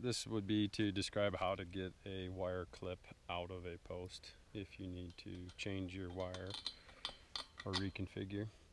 this would be to describe how to get a wire clip out of a post if you need to change your wire or reconfigure.